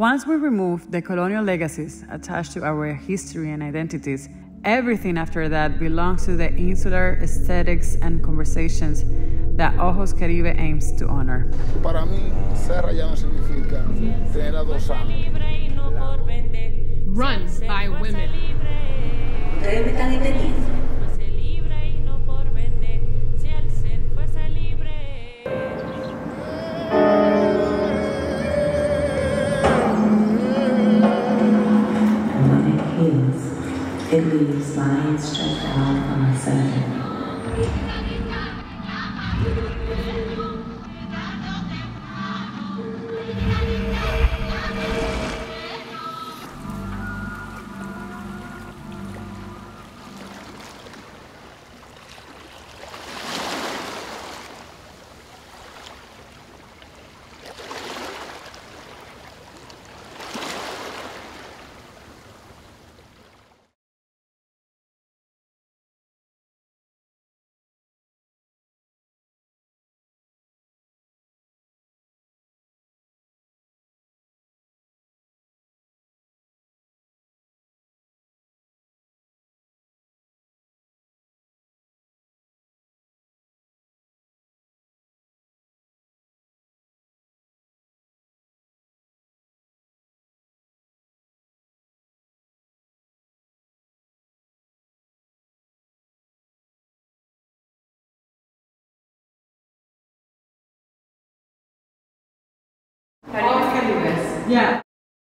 Once we remove the colonial legacies attached to our history and identities, everything after that belongs to the insular aesthetics and conversations that Ojos Caribe aims to honor. Para mí, ser rayano significa tener a dos años. Run by women. Ustedes me están entendiendo. It leaves lines stretched out on my center. Ojos Caribe. Yeah.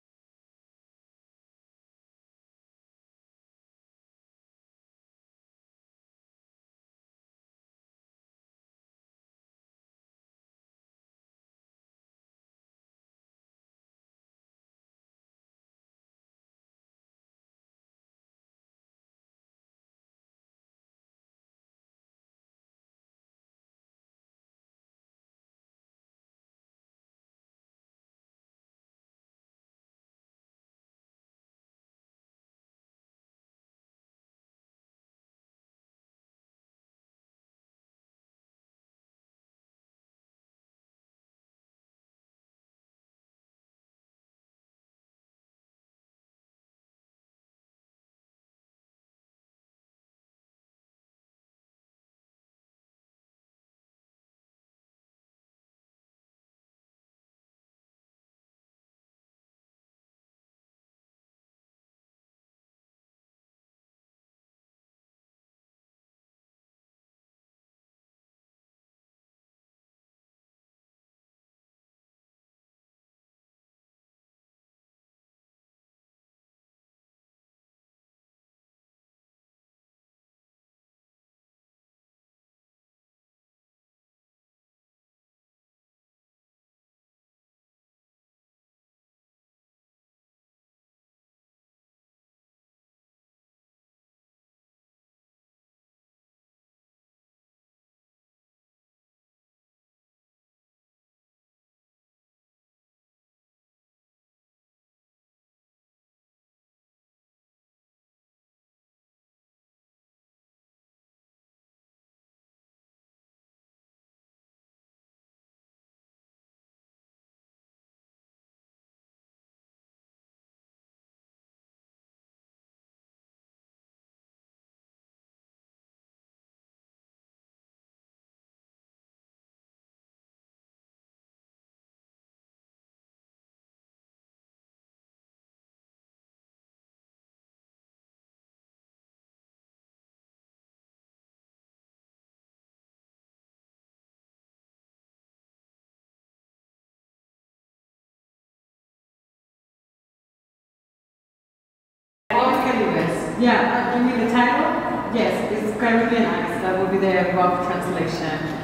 Yeah, you mean the title? Yes, it's Caribbean Eyes. That will be the rough translation.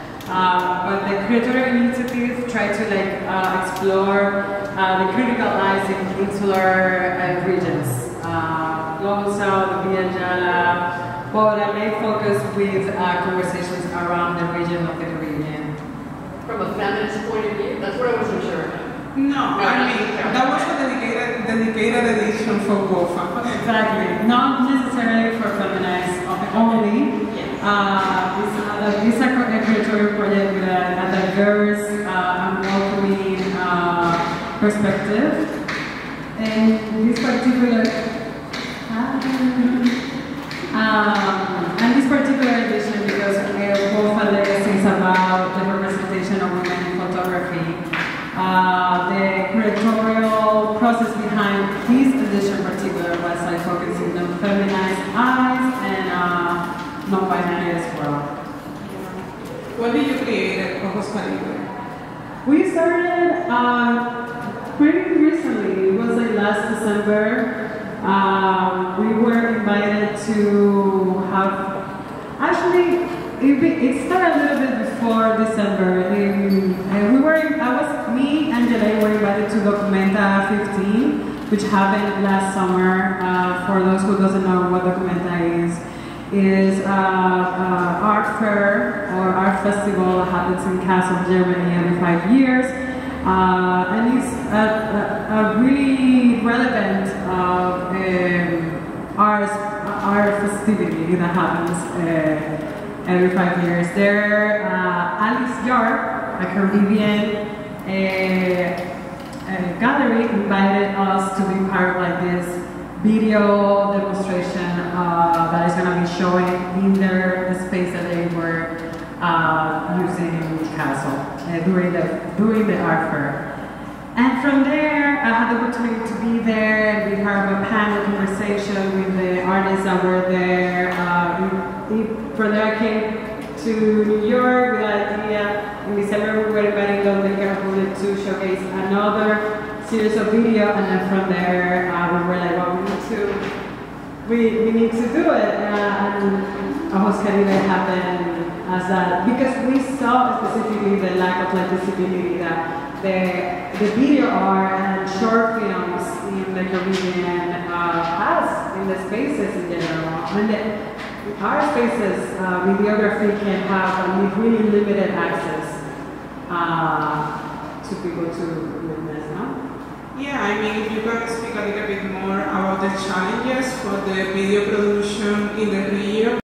But the curatorial initiative tried to explore the critical eyes in insular regions. Global South, Villa Yala, but a main focus with conversations around the region of the Caribbean. From a feminist point of view? That's what I wasn't sure about. No, I mean, that was a dedicated edition for WOPHA. Exactly. Not necessarily for feminized only. Yes. It's a curatorial project with a diverse and welcoming perspective. And this particular edition, because WOPHA is about the representation of women in photography, the curatorial process behind this edition in particular was like focusing on feminized eyes and non-binary as well. When did you create Ojos Caribe? We started pretty recently. It was like last December. We were invited to have, actually, it started a little bit before December. Me and Yelaine were invited to Documenta 15, which happened last summer. For those who doesn't know what Documenta is art fair or art festival that happens in Kassel, Germany every 5 years. And it's a really relevant art festivity that happens every 5 years. There, Alice Yard, a Caribbean gallery, invited us to be part of like this video demonstration that is going to be showing in the space that they were using in Kassel during the art fair. And from there, I had the opportunity to be there and be part of a panel conversation with the artists that were there. From there, I came to New York with an idea. In December, we were invited to showcase another series of video, and then from there, we were like, well, we need to do it. And Ojos Caribe happened as that, because we saw specifically the lack of like visibility that the video art and short films in the Caribbean has in the spaces in general. And our spaces, videography can have really limited access to people to witness, no? Yeah, I mean, if you can speak a little bit more about the challenges for the video production in the region.